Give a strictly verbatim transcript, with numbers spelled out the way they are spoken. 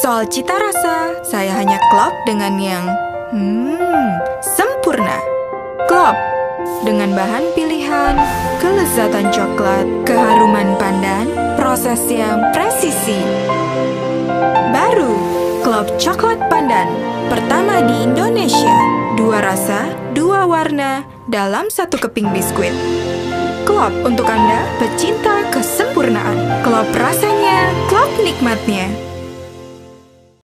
Soal cita rasa, saya hanya klop dengan yang hmm, sempurna. Klop dengan bahan pilihan, kelezatan coklat, keharuman pandan, proses yang presisi. Baru, klop coklat pandan, pertama di Indonesia. Dua rasa, dua warna, dalam satu keping biskuit. Klop untuk Anda pecinta kesempurnaan. Klop rasanya, klop nikmatnya.